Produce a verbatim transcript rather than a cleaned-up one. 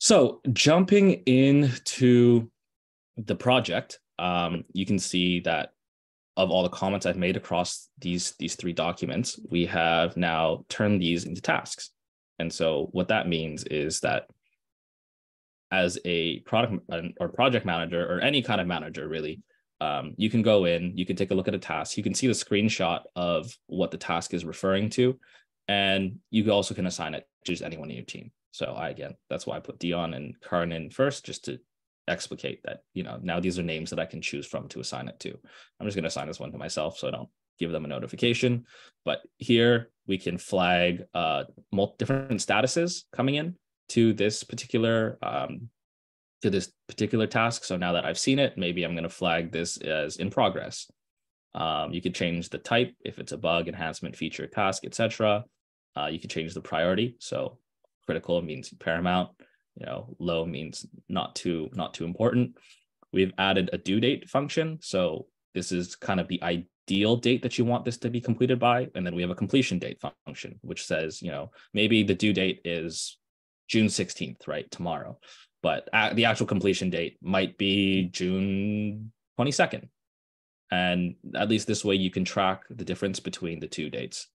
So jumping into the project, um, you can see that of all the comments I've made across these, these three documents, we have now turned these into tasks. And so what that means is that as a product or project manager or any kind of manager, really, um, you can go in, you can take a look at a task, you can see the screenshot of what the task is referring to, and you also can assign it to just anyone in your team. So I, again, that's why I put Dion and Karan in first, just to explicate that, you know, now these are names that I can choose from to assign it to. I'm just going to assign this one to myself so I don't give them a notification. But here we can flag uh, multiple different statuses coming in to this particular um, to this particular task. So now that I've seen it, maybe I'm going to flag this as in progress. Um, you could change the type if it's a bug, enhancement, feature, task, et cetera. Uh, you can change the priority. So critical means paramount. You know, low means not too not too important. We've added a due date function. So this is kind of the ideal date that you want this to be completed by. And then we have a completion date function, which says, you know, maybe the due date is June sixteenth, right? Tomorrow. But the actual completion date might be June twenty-second. And at least this way you can track the difference between the two dates.